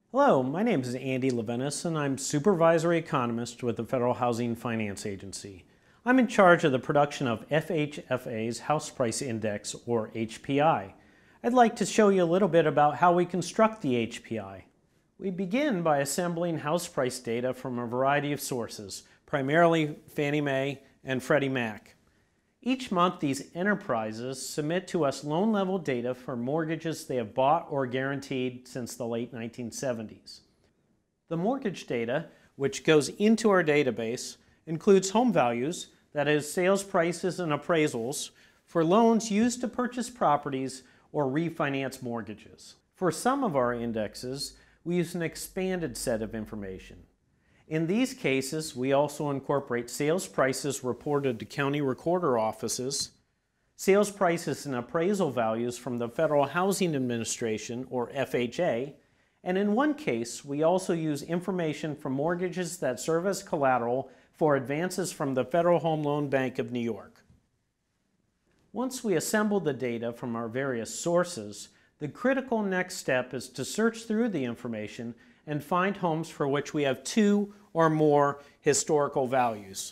Hello, my name is Andy Leventis and I'm Supervisory Economist with the Federal Housing Finance Agency. I'm in charge of the production of FHFA's House Price Index, or HPI. I'd like to show you a little bit about how we construct the HPI. We begin by assembling house price data from a variety of sources, primarily Fannie Mae and Freddie Mac. Each month, these enterprises submit to us loan-level data for mortgages they have bought or guaranteed since the late 1970s. The mortgage data, which goes into our database, includes home values, that is, sales prices and appraisals, for loans used to purchase properties or refinance mortgages. For some of our indexes, we use an expanded set of information. In these cases, we also incorporate sales prices reported to county recorder offices, sales prices and appraisal values from the Federal Housing Administration, or FHA, and in one case, we also use information from mortgages that serve as collateral for advances from the Federal Home Loan Bank of New York. Once we assemble the data from our various sources, the critical next step is to search through the information and find homes for which we have two or more historical values.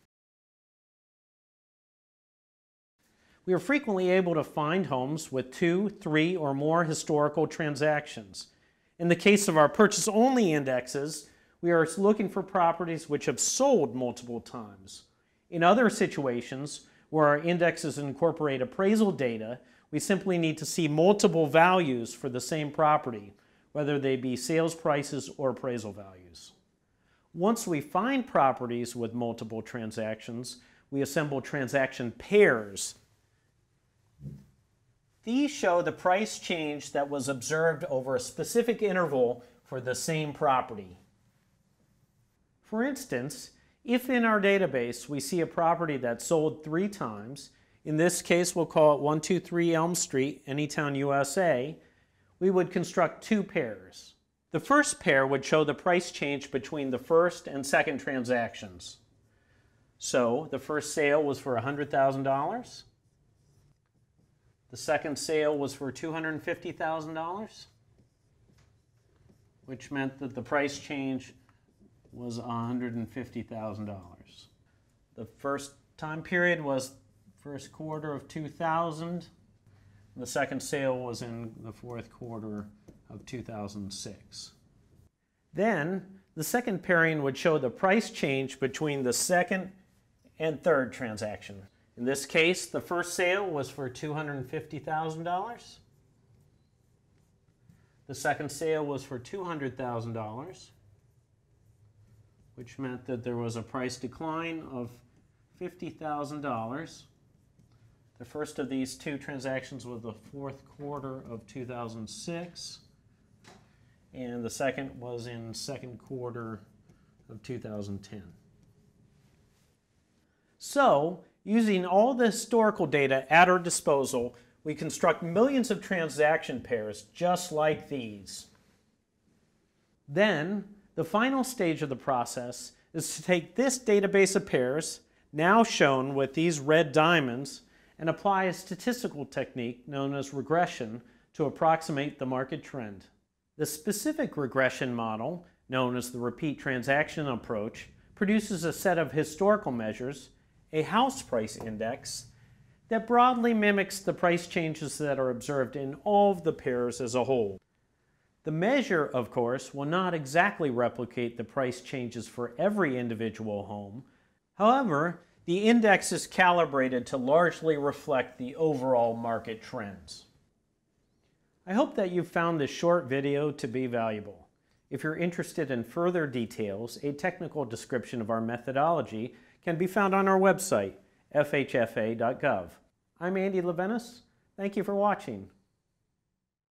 We are frequently able to find homes with 2, 3, or more historical transactions. In the case of our purchase-only indexes, we are looking for properties which have sold multiple times. In other situations, where our indexes incorporate appraisal data, we simply need to see multiple values for the same property, whether they be sales prices or appraisal values. Once we find properties with multiple transactions, we assemble transaction pairs. These show the price change that was observed over a specific interval for the same property. For instance, if in our database we see a property that sold 3 times, in this case we'll call it 123 Elm Street, Anytown, USA, we would construct 2 pairs. The first pair would show the price change between the first and second transactions. So the first sale was for $100,000. The second sale was for $250,000, which meant that the price change was $150,000. The first time period was first quarter of 2000. The second sale was in the fourth quarter of 2006. Then, the second pairing would show the price change between the second and third transaction. In this case, the first sale was for $250,000. The second sale was for $200,000, which meant that there was a price decline of $50,000. The first of these 2 transactions was the fourth quarter of 2006, and the second was in second quarter of 2010. So, using all the historical data at our disposal, we construct millions of transaction pairs just like these. Then, the final stage of the process is to take this database of pairs, now shown with these red diamonds, and apply a statistical technique known as regression to approximate the market trend. The specific regression model, known as the repeat transaction approach, produces a set of historical measures, a house price index, that broadly mimics the price changes that are observed in all of the pairs as a whole. The measure, of course, will not exactly replicate the price changes for every individual home. However, the index is calibrated to largely reflect the overall market trends. I hope that you found this short video to be valuable. If you're interested in further details, a technical description of our methodology can be found on our website, FHFA.gov. I'm Andy Leventis. Thank you for watching.